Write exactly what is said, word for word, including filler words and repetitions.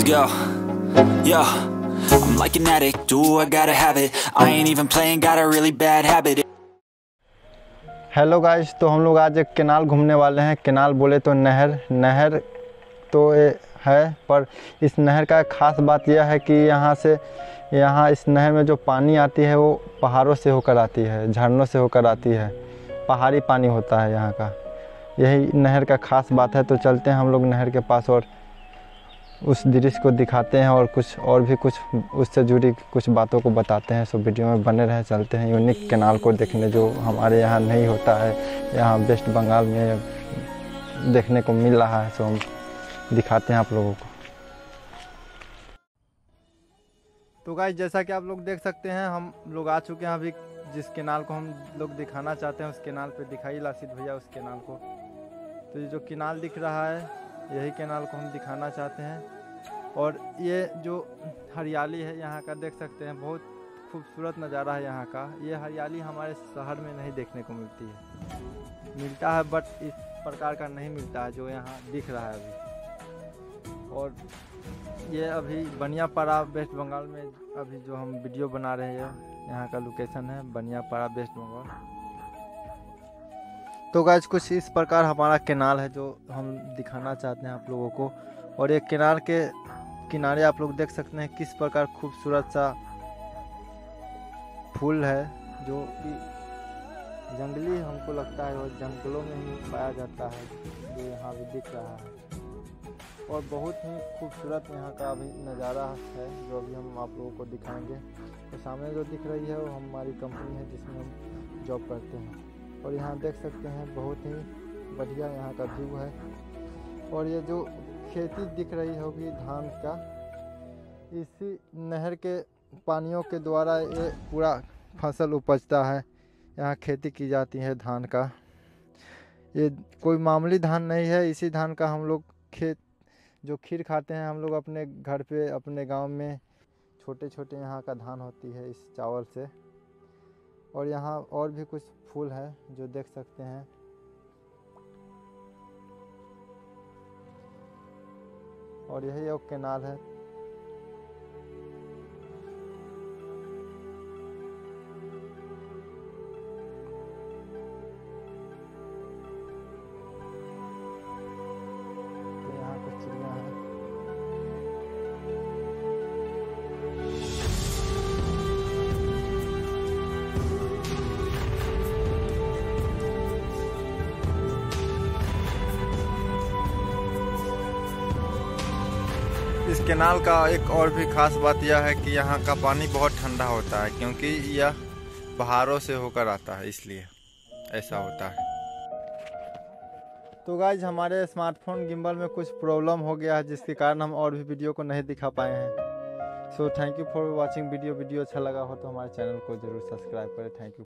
Yo, yo, I'm like an addict, do I gotta have it. I ain't even playing, got a really bad habit. Hello guys, तो हम लोग आज एक canal घूमने वाले हैं। केनाल बोले तो नहर नहर तो है, पर इस नहर का ख़ास बात यह है कि यहाँ से यहाँ इस नहर में जो पानी आती है वो पहाड़ों से होकर आती है, झरनों से होकर आती है। पहाड़ी पानी होता है यहाँ का, यही नहर का ख़ास बात है। तो चलते हैं हम लोग नहर के पास और उस दृश्य को दिखाते हैं और कुछ और भी कुछ उससे जुड़ी कुछ बातों को बताते हैं। सो वीडियो में बने रहे। चलते हैं यूनिक केनाल को देखने, जो हमारे यहाँ नहीं होता है, यहाँ वेस्ट बंगाल में देखने को मिल रहा है। सो हम दिखाते हैं आप लोगों को। तो गाइस, जैसा कि आप लोग देख सकते हैं, हम लोग आ चुके हैं अभी जिस केनाल को हम लोग दिखाना चाहते हैं। उस केनाल पे दिखाई लासित भैया उस केनाल को। तो ये जो केनाल दिख रहा है, यही केनाल को हम दिखाना चाहते हैं। और ये जो हरियाली है यहाँ का, देख सकते हैं, बहुत खूबसूरत नज़ारा है यहाँ का। ये हरियाली हमारे शहर में नहीं देखने को मिलती है, मिलता है बट इस प्रकार का नहीं मिलता है जो यहाँ दिख रहा है अभी। और ये अभी बनियापाड़ा वेस्ट बंगाल में अभी जो हम वीडियो बना रहे हैं, यहाँ का लोकेशन है बनियापाड़ा वेस्ट बंगाल। तो गाइस, कुछ इस प्रकार हमारा केनाल है जो हम दिखाना चाहते हैं आप लोगों को। और एक केनाल के किनारे आप लोग देख सकते हैं किस प्रकार खूबसूरत सा फूल है, जो कि जंगली हमको लगता है और जंगलों में ही पाया जाता है, जो यहाँ भी दिख रहा है। और बहुत ही खूबसूरत यहाँ का अभी नज़ारा है जो अभी हम आप लोगों को दिखाएंगे। तो सामने जो दिख रही है वो हमारी कंपनी है जिसमें हम जॉब करते हैं। और यहाँ देख सकते हैं बहुत ही बढ़िया यहाँ का व्यू है। और ये जो खेती दिख रही होगी धान का, इसी नहर के पानियों के द्वारा ये पूरा फसल उपजता है। यहाँ खेती की जाती है धान का। ये कोई मामूली धान नहीं है, इसी धान का हम लोग खेत जो खीर खाते हैं हम लोग अपने घर पे, अपने गांव में छोटे छोटे यहाँ का धान होती है इस चावल से। और यहाँ और भी कुछ फूल है जो देख सकते हैं। और यही एक केनाल है। तो यहाँ कुछ चिड़िया है। इस केनाल का एक और भी खास बात यह है कि यहाँ का पानी बहुत ठंडा होता है, क्योंकि यह पहाड़ों से होकर आता है, इसलिए ऐसा होता है। तो गाइज, हमारे स्मार्टफोन गिम्बल में कुछ प्रॉब्लम हो गया है, जिसके कारण हम और भी वीडियो को नहीं दिखा पाए हैं। So thank you for watching video. Video अच्छा लगा हो तो हमारे चैनल को जरूर सब्सक्राइब करें। Thank you.